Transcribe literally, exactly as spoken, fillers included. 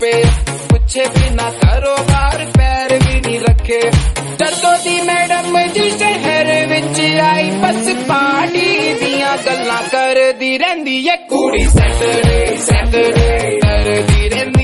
पे पुछे बिना कारोबार पैर भी नहीं रखे। जदों दी मैडम जी शहर विच आई बस पार्टी दियां गल्लां करदी रहिंदी है कुड़ी सैटरडे सैटरडे करदी रहिंदी।